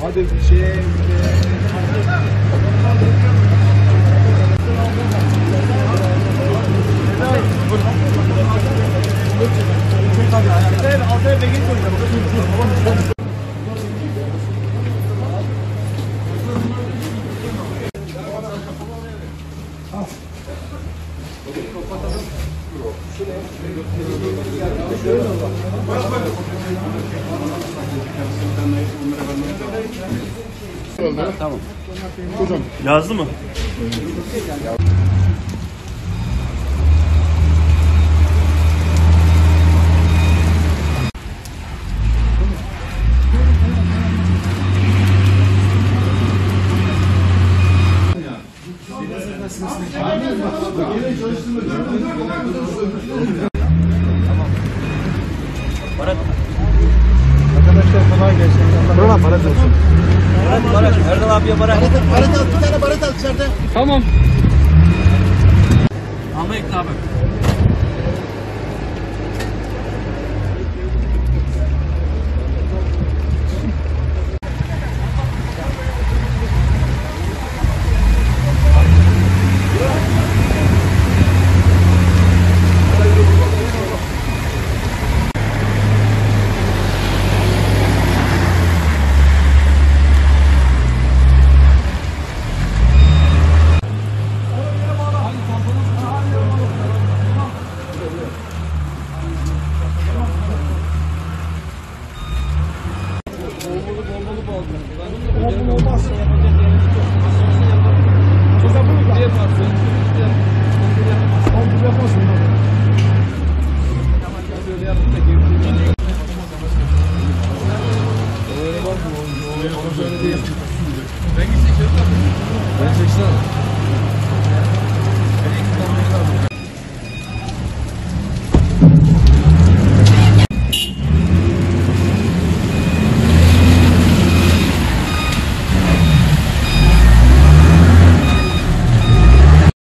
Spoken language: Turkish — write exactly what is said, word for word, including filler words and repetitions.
Hadi bir şey. Altaya begin koyacağım. Tamam. Hocam. Yazdı mı? Arkadaşlar kolay gelsin. Tamam, para olsun. Barat, barat. Erdal abiye barat. Barat al, bir tane barat al içeride. Tamam. Ama ekle abi. Ben gideceğim. Ben çeksin.